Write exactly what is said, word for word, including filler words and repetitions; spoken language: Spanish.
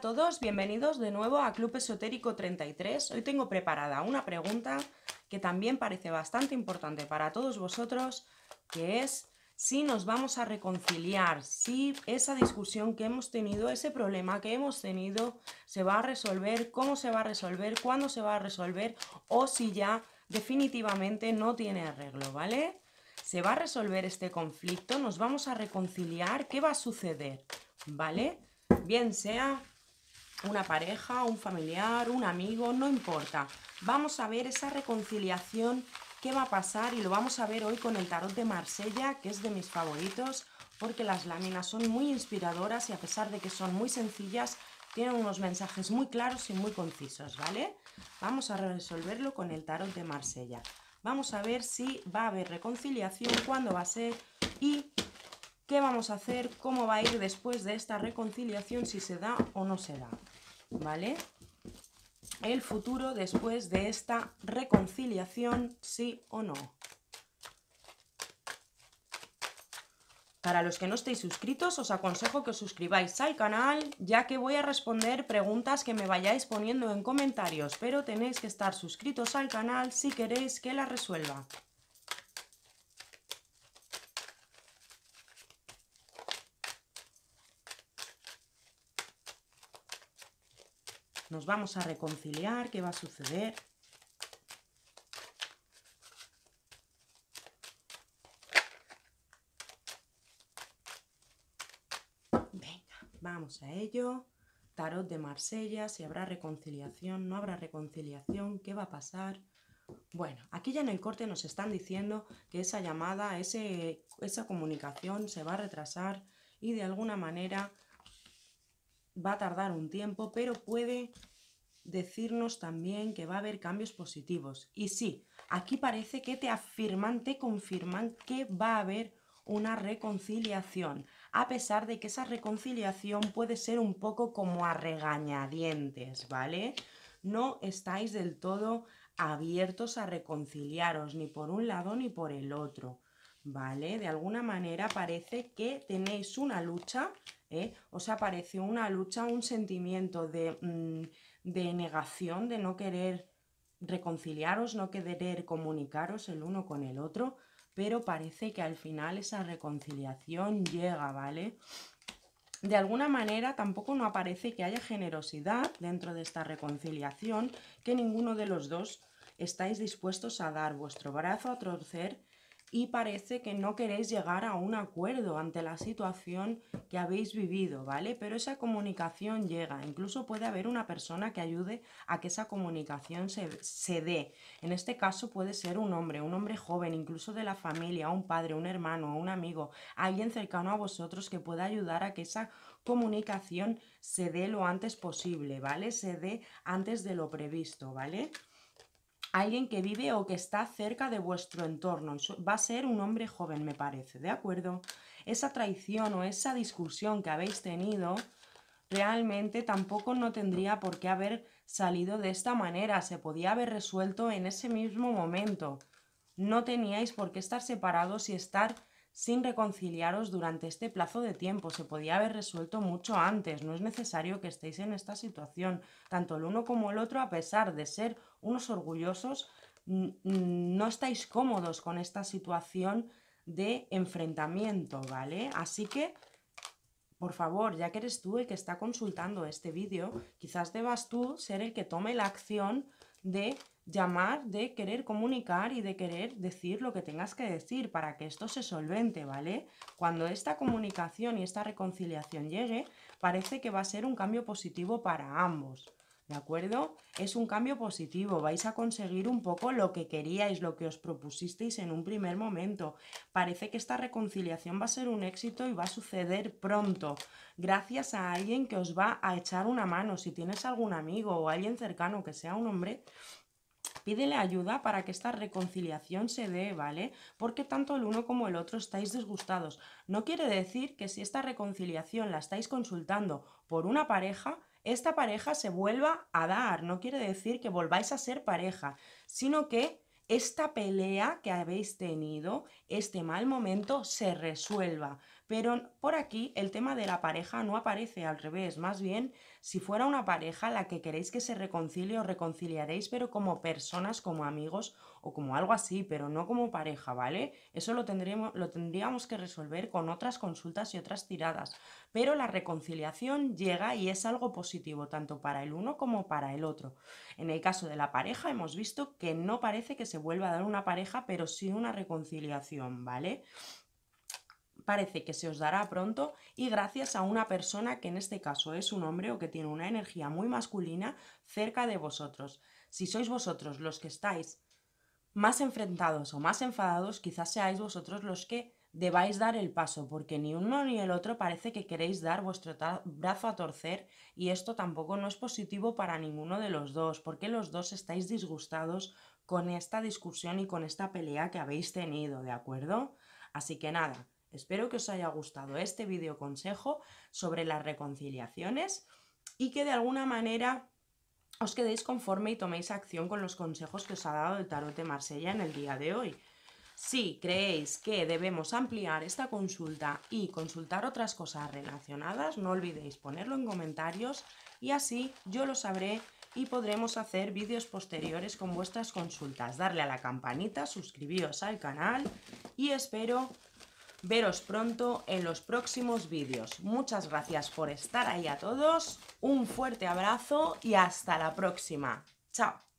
todos, bienvenidos de nuevo a Club Esotérico treinta y tres. Hoy tengo preparada una pregunta que también parece bastante importante para todos vosotros, que es si nos vamos a reconciliar, si esa discusión que hemos tenido, ese problema que hemos tenido, se va a resolver, cómo se va a resolver, cuándo se va a resolver, o si ya definitivamente no tiene arreglo, ¿vale? Se va a resolver este conflicto, nos vamos a reconciliar, ¿qué va a suceder? ¿Vale? Bien sea una pareja, un familiar, un amigo, no importa. Vamos a ver esa reconciliación, qué va a pasar, y lo vamos a ver hoy con el tarot de Marsella, que es de mis favoritos, porque las láminas son muy inspiradoras y a pesar de que son muy sencillas, tienen unos mensajes muy claros y muy concisos, ¿vale? Vamos a resolverlo con el tarot de Marsella. Vamos a ver si va a haber reconciliación, cuándo va a ser y qué vamos a hacer, cómo va a ir después de esta reconciliación, si se da o no se da, ¿vale? El futuro después de esta reconciliación, sí o no. Para los que no estéis suscritos, os aconsejo que os suscribáis al canal, ya que voy a responder preguntas que me vayáis poniendo en comentarios, pero tenéis que estar suscritos al canal si queréis que las resuelva. Nos vamos a reconciliar, ¿qué va a suceder? Venga, vamos a ello. Tarot de Marsella, si habrá reconciliación, no habrá reconciliación, ¿qué va a pasar? Bueno, aquí ya en el corte nos están diciendo que esa llamada, ese, esa comunicación se va a retrasar y de alguna manera va a tardar un tiempo, pero puede decirnos también que va a haber cambios positivos. Y sí, aquí parece que te afirman, te confirman que va a haber una reconciliación, a pesar de que esa reconciliación puede ser un poco como a regañadientes, ¿vale? No estáis del todo abiertos a reconciliaros, ni por un lado ni por el otro, ¿vale? De alguna manera parece que tenéis una lucha, ¿eh? Os aparece una lucha, un sentimiento de... Mmm, de negación, de no querer reconciliaros, no querer comunicaros el uno con el otro, pero parece que al final esa reconciliación llega, ¿vale? De alguna manera tampoco no aparece que haya generosidad dentro de esta reconciliación, que ninguno de los dos estáis dispuestos a dar vuestro brazo a torcer y parece que no queréis llegar a un acuerdo ante la situación que habéis vivido, ¿vale? Pero esa comunicación llega, incluso puede haber una persona que ayude a que esa comunicación se, se dé. En este caso puede ser un hombre, un hombre joven, incluso de la familia, un padre, un hermano, un amigo, alguien cercano a vosotros que pueda ayudar a que esa comunicación se dé lo antes posible, ¿vale? Se dé antes de lo previsto, ¿vale? Alguien que vive o que está cerca de vuestro entorno. Va a ser un hombre joven, me parece, ¿de acuerdo? Esa traición o esa discusión que habéis tenido realmente tampoco no tendría por qué haber salido de esta manera. Se podía haber resuelto en ese mismo momento. No teníais por qué estar separados y estar sin reconciliaros durante este plazo de tiempo. Se podía haber resuelto mucho antes. No es necesario que estéis en esta situación. Tanto el uno como el otro, a pesar de ser unos orgullosos, no estáis cómodos con esta situación de enfrentamiento, ¿vale? Así que, por favor, ya que eres tú el que está consultando este vídeo, quizás debas tú ser el que tome la acción de llamar, de querer comunicar y de querer decir lo que tengas que decir para que esto se solvente, ¿vale? Cuando esta comunicación y esta reconciliación llegue, parece que va a ser un cambio positivo para ambos, ¿de acuerdo? Es un cambio positivo, vais a conseguir un poco lo que queríais, lo que os propusisteis en un primer momento. Parece que esta reconciliación va a ser un éxito y va a suceder pronto, gracias a alguien que os va a echar una mano. Si tienes algún amigo o alguien cercano que sea un hombre, pídele ayuda para que esta reconciliación se dé, ¿vale? Porque tanto el uno como el otro estáis disgustados. No quiere decir que si esta reconciliación la estáis consultando por una pareja, esta pareja se vuelva a dar. No quiere decir que volváis a ser pareja, sino que esta pelea que habéis tenido, este mal momento, se resuelva. Pero por aquí el tema de la pareja no aparece, al revés, más bien si fuera una pareja la que queréis que se reconcilie, os reconciliaréis, pero como personas, como amigos o como algo así, pero no como pareja, ¿vale? Eso lo tendríamos, lo tendríamos que resolver con otras consultas y otras tiradas, pero la reconciliación llega y es algo positivo tanto para el uno como para el otro. En el caso de la pareja hemos visto que no parece que se vuelva a dar una pareja, pero sí una reconciliación, ¿vale? Parece que se os dará pronto y gracias a una persona que en este caso es un hombre o que tiene una energía muy masculina cerca de vosotros. Si sois vosotros los que estáis más enfrentados o más enfadados, quizás seáis vosotros los que debáis dar el paso, porque ni uno ni el otro parece que queréis dar vuestro brazo a torcer y esto tampoco no es positivo para ninguno de los dos, porque los dos estáis disgustados con esta discusión y con esta pelea que habéis tenido, ¿de acuerdo? Así que nada, espero que os haya gustado este video consejo sobre las reconciliaciones y que de alguna manera os quedéis conforme y toméis acción con los consejos que os ha dado el Tarot de Marsella en el día de hoy. Si creéis que debemos ampliar esta consulta y consultar otras cosas relacionadas, no olvidéis ponerlo en comentarios y así yo lo sabré y podremos hacer vídeos posteriores con vuestras consultas. Darle a la campanita, suscribiros al canal y espero veros pronto en los próximos vídeos. Muchas gracias por estar ahí a todos, un fuerte abrazo y hasta la próxima. Chao.